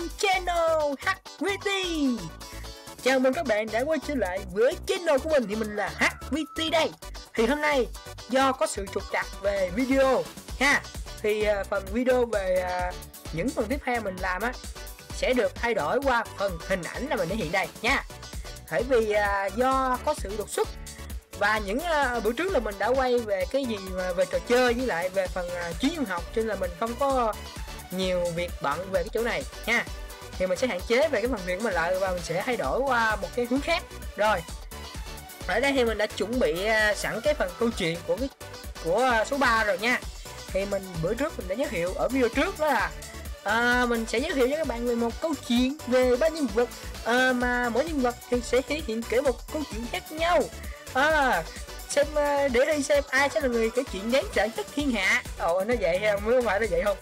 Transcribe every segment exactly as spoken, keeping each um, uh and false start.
trên channel hát vê tê. Chào mừng các bạn đã quay trở lại với channel của mình, thì mình là hát vê tê đây. Thì hôm nay do có sự trục trặc về video ha, thì uh, phần video về uh, những phần tiếp theo mình làm á sẽ được thay đổi qua phần hình ảnh là mình thể hiện đây nha. Bởi vì uh, do có sự đột xuất và những uh, bữa trước là mình đã quay về cái gì mà về trò chơi với lại về phần uh, chuyên học, cho nên là mình không có nhiều việc bận về cái chỗ này nha. Thì mình sẽ hạn chế về cái phần việc của mình lại và mình sẽ thay đổi qua một cái hướng khác. Rồi ở đây thì mình đã chuẩn bị uh, sẵn cái phần câu chuyện của cái của uh, số ba rồi nha. Thì mình bữa trước mình đã giới thiệu ở video trước, đó là à, mình sẽ giới thiệu cho các bạn về một câu chuyện về ba nhân vật, à, mà mỗi nhân vật thì sẽ thể hiện kể một câu chuyện khác nhau. À, xem để đi xem ai sẽ là người kể chuyện đáng sợ nhất thiên hạ. Ồ, nó vậy ha, mới phải nó vậy không?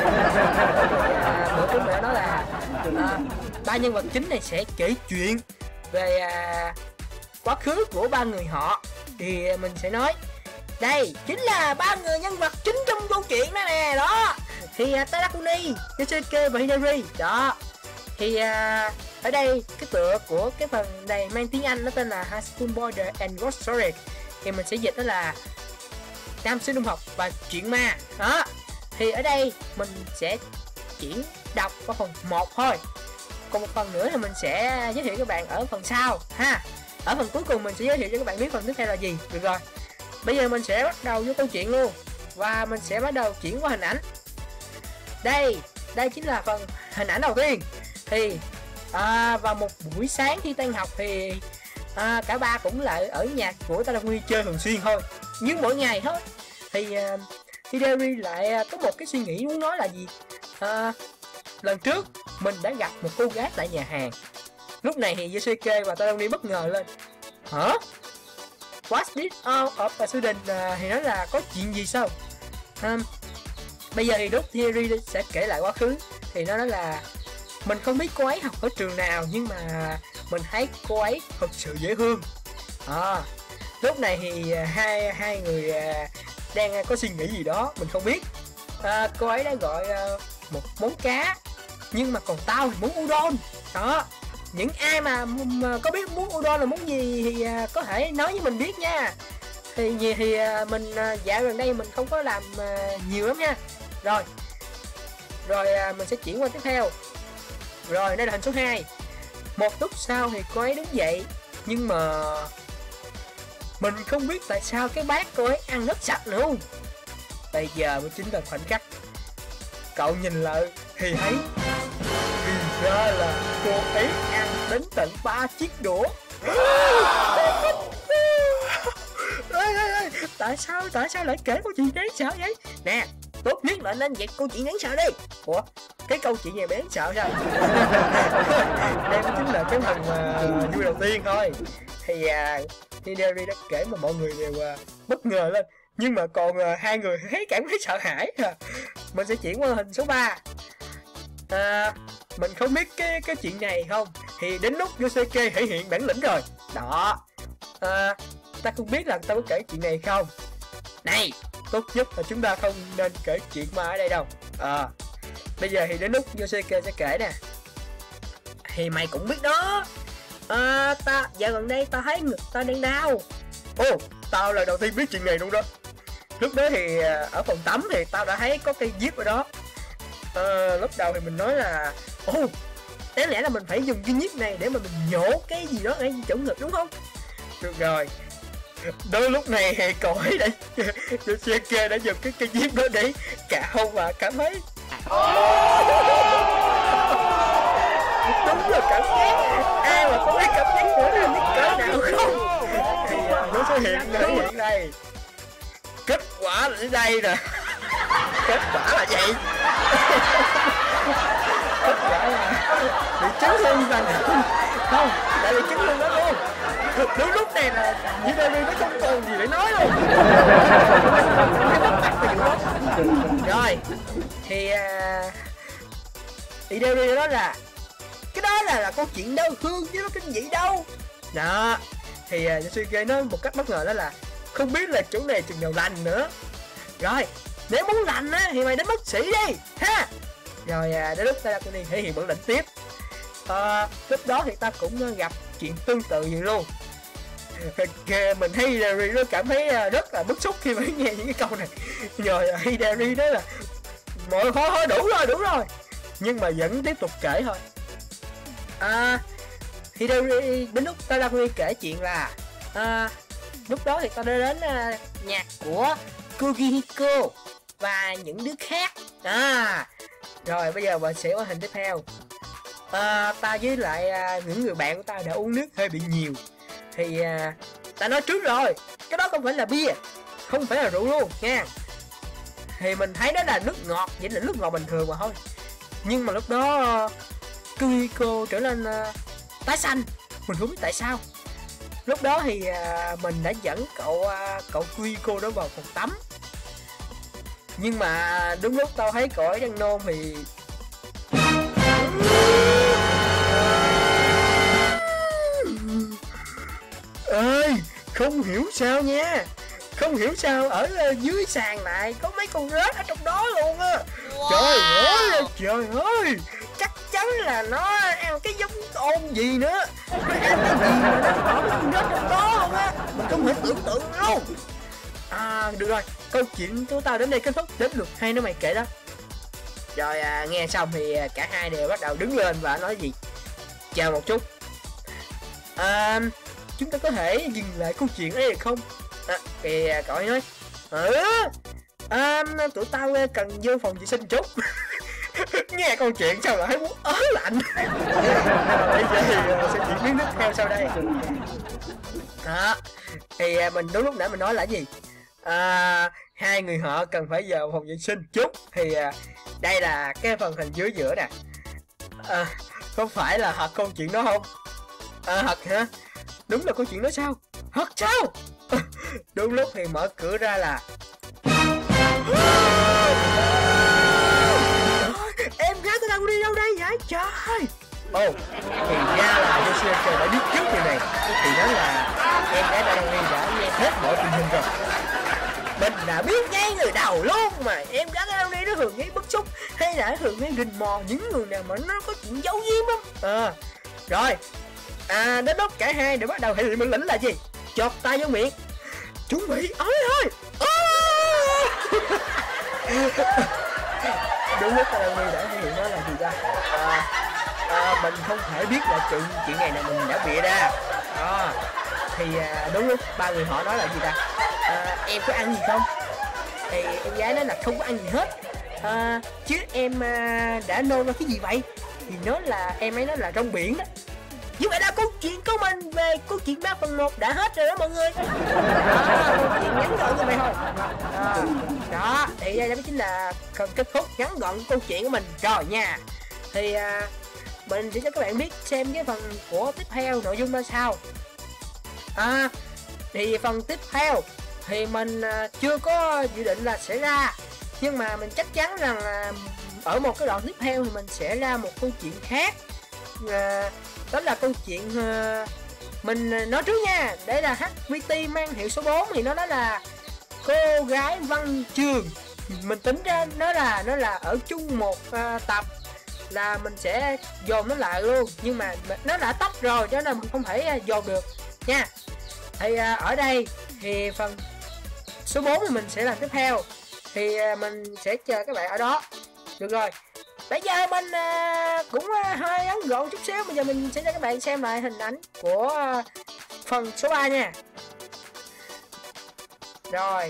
À, bữa trước mẹ nói là à, ba nhân vật chính này sẽ kể chuyện về à, quá khứ của ba người họ. Thì mình sẽ nói đây chính là ba người nhân vật chính trong câu chuyện đó nè. Đó thì uh, Tadakuni, Yosuke và Hidari. Đó thì uh, ở đây cái tựa của cái phần này mang tiếng Anh, nó tên là High School Border and Ghost Story. Thì mình sẽ dịch đó là Nam Sinh Trung Học và Chuyện Ma. Đó thì ở đây mình sẽ chuyển đọc qua phần một thôi, còn một phần nữa thì mình sẽ giới thiệu các bạn ở phần sau ha. Ở phần cuối cùng mình sẽ giới thiệu cho các bạn biết phần tiếp theo là gì. Được rồi, bây giờ mình sẽ bắt đầu với câu chuyện luôn, và mình sẽ bắt đầu chuyển qua hình ảnh. Đây, đây chính là phần hình ảnh đầu tiên. Thì à, vào một buổi sáng khi tan học thì à, cả ba cũng lại ở nhà của Tadakuni chơi thường xuyên thôi, nhưng mỗi ngày thôi. Thì à, Hidari lại có một cái suy nghĩ muốn nói là gì. À, lần trước mình đã gặp một cô gái tại nhà hàng. Lúc này thì Yosuke và Tadakuni bất ngờ lên. Hả? What's this all of a sudden? Uh, thì nói là có chuyện gì sao? Um, bây giờ thì Dot Theory sẽ kể lại quá khứ. Thì nó nói là mình không biết cô ấy học ở trường nào, nhưng mà mình thấy cô ấy thật sự dễ thương. À, lúc này thì hai hai người uh, đang có suy nghĩ gì đó mình không biết. Uh, cô ấy đã gọi uh, một món cá, nhưng mà còn tao thì muốn udon. Đó, những ai mà, mà có biết muốn udon là món gì thì uh, có thể nói với mình biết nha. Thì gì thì uh, mình uh, dạo gần đây mình không có làm uh, nhiều lắm nha. Rồi Rồi uh, mình sẽ chuyển qua tiếp theo. Rồi đây là hình số hai. Một lúc sau thì cô ấy đứng dậy, nhưng mà mình không biết tại sao cái bát cô ấy ăn rất sạch nữa. Bây giờ mới chính là khoảnh khắc cậu nhìn lại thì thấy thì ra là cô ấy ăn đến tận ba chiếc đũa. Ê, ê, ê, tại sao tại sao lại kể câu chuyện đáng sợ vậy nè? Tốt nhất là nên dạy câu chuyện đáng sợ đi. Ủa, cái câu chuyện này đáng sợ sao? Đây chính là cái phần uh, vui đầu tiên thôi. Thì uh, Hidari đã kể mà mọi người đều uh, bất ngờ lên, nhưng mà còn uh, hai người thấy cảm thấy sợ hãi. Mình sẽ chuyển qua hình số ba. À, mình không biết cái cái chuyện này không, thì đến lúc Yosuke thể hiện bản lĩnh rồi. Đó, à, ta không biết là ta có kể chuyện này không. Này, tốt nhất là chúng ta không nên kể chuyện ma ở đây đâu. À, bây giờ thì đến lúc Yosuke sẽ kể nè. Thì mày cũng biết đó, à, ta dạo gần đây ta thấy ngực ta đang đau. Ồ, tao là đầu tiên biết chuyện này luôn đó. Lúc đó thì ở phòng tắm thì tao đã thấy có cây diếp ở đó. À, lúc đầu thì mình nói là ồ, đáng lẽ là mình phải dùng cái nhíp này để mà mình nhổ cái gì đó ngay chỗ ngực đúng không? Được rồi, đôi lúc này thì cậu ấy đã Yosuke đã dùng cái cây diếp đó để cạo và cảm thấy đúng là cảm giác. Ai mà có cái cảm giác của nó như cỡ nào không? Thì uh, nó sẽ hiện nó hiện đây. Kết quả ở đây nè. Kết quả là vậy. Kết quả là bị chấn thương rằng không, lại bị chấn thương đó luôn. Đúng lúc này là Hidari nó không còn gì để nói luôn. Rồi thì uh, Hidari đó là cái đó là là câu chuyện đau thương chứ nó kinh dị đâu. Đó thì uh, Yosuke nói một cách bất ngờ đó là không biết là chỗ này chừng nào lành nữa. Rồi, nếu muốn lành á thì mày đến bác sĩ đi ha. Rồi à, đến lúc Tadakuni thể hiện bản lĩnh tiếp. à, Lúc đó thì ta cũng gặp chuyện tương tự vậy luôn. Mình thấy Hidari nó cảm thấy rất là bức xúc khi mới nghe những cái câu này. Rồi Hidari đó là mọi thôi thôi đủ rồi đủ rồi, nhưng mà vẫn tiếp tục kể thôi. à, Hidari đến lúc Tadakuni kể chuyện là à, lúc đó thì ta đã đến uh, nhạc của Kugihiko và những đứa khác. à, Rồi bây giờ mình sẽ qua hình tiếp theo. à, Ta với lại uh, những người bạn của ta đã uống nước hơi bị nhiều. Thì uh, ta nói trước rồi, cái đó không phải là bia, không phải là rượu luôn nha. Thì mình thấy đó là nước ngọt, vậy là nước ngọt bình thường mà thôi. Nhưng mà lúc đó uh, Kugihiko trở nên uh, tái xanh. Mình không biết tại sao. Lúc đó thì uh, mình đã dẫn cậu uh, cậu Kugihiko đó vào phòng tắm. Nhưng mà đúng lúc tao thấy cậu ấy đang nôn thì ơi, không hiểu sao nha, không hiểu sao ở uh, dưới sàn này có mấy con rết ở trong đó luôn á. Wow. Trời ơi, trời ơi, chắc chắn là nó ăn cái giống ôn gì nữa, nó ăn cái gì mà nó có mấy con rết trong đó luôn á, mình không thể tưởng tượng luôn. À được rồi, câu chuyện của tao đến đây kết thúc, đến lượt hai đứa mày kể đó. Rồi à, nghe xong thì cả hai đều bắt đầu đứng lên và nói gì chào một chút. à, Chúng ta có thể dừng lại câu chuyện ở đây được không? À, thì cậu ấy nói ừ, à, tụi tao cần vô phòng vệ sinh chút. Nghe câu chuyện sao lại thấy muốn ớn lạnh. Bây giờ thì sẽ diễn biến tiếp theo sau đây. Đó, thì mình đúng lúc nãy mình nói là gì? À, hai người họ cần phải vào phòng vệ sinh chút. Thì à, đây là cái phần hình dưới giữa nè. À, không phải là thật câu chuyện đó không? À, thật hả? Đúng là câu chuyện đó sao? Thật sao? Đúng lúc thì mở cửa ra là em gái tôi đang đi đâu đây vậy trời? Ồ, oh, thì ra là Yoshioka đã biết trước điều này. Thì đó là em gái Tadakuni đã nghe hết mọi tình hình rồi. Mình đã biết ngay người đầu luôn mà. Em gái Tadakuni nó thường gây bức xúc hay là thường gây rình mò những người nào mà nó có chuyện giấu giếm lắm. À, rồi à, đến lúc cả hai đều bắt đầu thể hiện bản lĩnh là gì? Chọt tay vô miệng, chuẩn bị ối thôi. Đúng lúc Tadakuni đã thể hiện nó là gì ra? À, à, mình không thể biết là chuyện chuyện này là mình đã bịa ra. À, thì à, đúng lúc ba người họ nói là gì ta? À, em có ăn gì không? Thì em gái nói là không có ăn gì hết. À, chứ em à, đã nôn ra cái gì vậy? Thì nó là em ấy nói là rong biển đó. Như vậy là câu chuyện của mình về câu chuyện ba phần một đã hết rồi đó mọi người. Đó, câu chuyện ngắn gọn như vậy thôi. Đó, đó thì đây chính là phần kết thúc ngắn gọn câu chuyện của mình rồi nha. Thì à, mình sẽ cho các bạn biết xem cái phần của tiếp theo nội dung ra sao. À, thì phần tiếp theo thì mình à, chưa có dự định là sẽ ra, nhưng mà mình chắc chắn rằng à, ở một cái đoạn tiếp theo thì mình sẽ ra một câu chuyện khác. À, đó là câu chuyện uh, mình nói trước nha. Đây là hát vê tê mang hiệu số bốn thì nó đó là cô gái Văn Trường. Mình tính ra nó là nó là ở chung một uh, tập là mình sẽ dồn nó lại luôn, nhưng mà nó đã tách rồi cho nên mình không thể uh, dồn được nha. Thì uh, ở đây thì phần số bốn thì mình sẽ làm tiếp theo, thì uh, mình sẽ chờ các bạn ở đó. Được rồi, bây giờ mình uh, cũng uh, hơi ngắn gọn chút xíu. Bây giờ mình sẽ cho các bạn xem lại hình ảnh của uh, phần số ba nha. Rồi,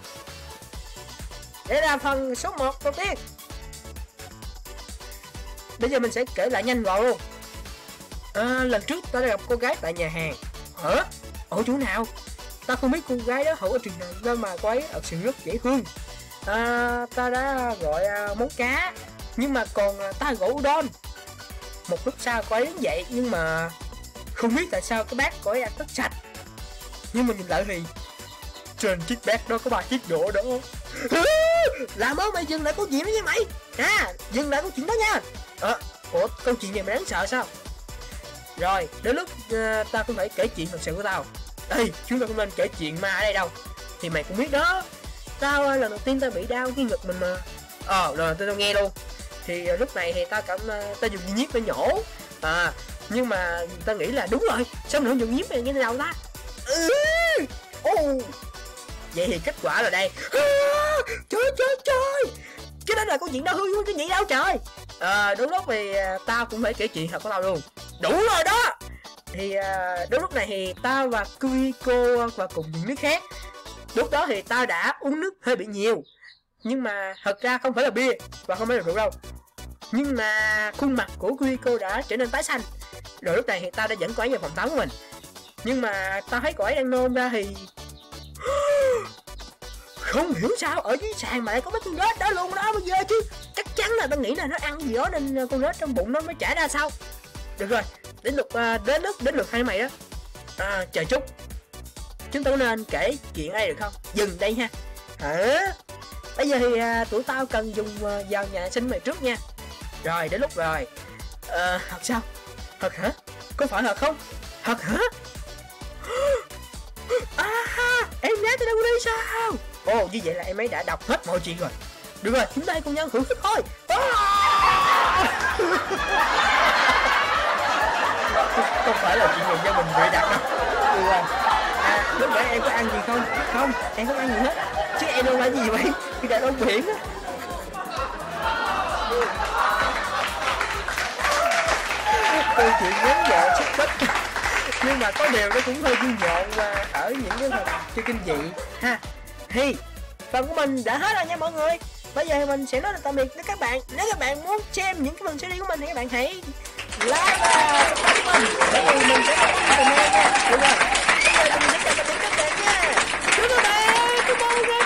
đây là phần số một đầu tiên. Bây giờ mình sẽ kể lại nhanh gọn luôn. À, lần trước ta đã gặp cô gái tại nhà hàng. Hả? Ở chỗ nào? Ta không biết cô gái đó ở trường nào, nên mà cô ấy thật sự rất dễ thương. À, ta đã gọi uh, món cá, nhưng mà còn uh, ta gọi udon. Một lúc sau cô ấy đứng dậy, nhưng mà không biết tại sao cái bát cô ấy ăn tất sạch. Nhưng mà nhìn lại thì trên chiếc bát đó có ba chiếc đũa đó. Làm ơn mày dừng lại câu chuyện đó nha mày. À, dừng lại câu chuyện đó nha. À, ủa, câu chuyện này mày đáng sợ sao? Rồi, đến lúc uh, tao cũng phải kể chuyện thật sự của tao. Ê, chúng ta không nên kể chuyện ma ở đây đâu. Thì mày cũng biết đó, tao lần đầu tiên tao bị đau cái ngực mình mà. Ờ, rồi tôi tao nghe luôn. thì lúc này thì ta cảm ta dùng dây nhíp để nhổ. À nhưng mà ta nghĩ là đúng rồi, sao nữa dùng nhíp này như thế nào ta? Ừ. Oh. Vậy thì kết quả là đây. À, trời trời trời, cái đó là câu chuyện đau thương hơn cái gì đâu trời. À, đúng lúc thì tao cũng phải kể chuyện thật của tao luôn. Đủ rồi đó. Thì uh, đúng lúc này thì tao và Kuriko và cùng những nước khác. Lúc đó thì tao đã uống nước hơi bị nhiều, nhưng mà thật ra không phải là bia và không phải là rượu đâu. Nhưng mà khuôn mặt của Kuriko đã trở nên tái xanh. Rồi lúc này thì tao đã dẫn cô ấy vào phòng tắm của mình. Nhưng mà tao thấy cô ấy đang nôn ra thì không hiểu sao ở dưới sàn mà lại có mấy con rết đó luôn đó bây giờ chứ. Chắc chắn là tao nghĩ là nó ăn gì đó nên con rết trong bụng nó mới chảy ra sao. Được rồi, đến lượt uh, đến lúc đến lượt hai mày đó. À, chờ chút, chúng ta nên kể chuyện đây được không? Dừng đây ha. Hả? Bây giờ thì uh, tụi tao cần dùng uh, vào nhà sinh mày trước nha. Rồi đến lúc rồi. Ờ, thật sao? Thật hả? Có phải thật không? Thật hả? À, em nhớ tới đâu đi sao? Ồ, như vậy là em ấy đã đọc hết mọi chuyện rồi. Được rồi, chúng ta cùng nhau thưởng thức thôi. Không phải là chuyện gì do mình bịa đặt đâu. Ừ, à, lúc nãy em có ăn gì không? Không, em không ăn gì hết. Chứ em đâu phải gì vậy? Thì đàn ông biển á. Câu chuyện ngắn gọn xúc tích, nhưng mà có điều nó cũng hơi vui nhộn và ở những cái phần chưa kinh dị ha. Thì phần của mình đã hết rồi nha mọi người. Bây giờ thì mình sẽ nói là tạm biệt với các bạn. Nếu các bạn muốn xem những cái phần series của mình thì các bạn hãy like và subscribe mình, bởi vì mình sẽ có những video nha. Được rồi, bây giờ mình sẽ chào tạm biệt các bạn nha. Chúng ta bye, bye.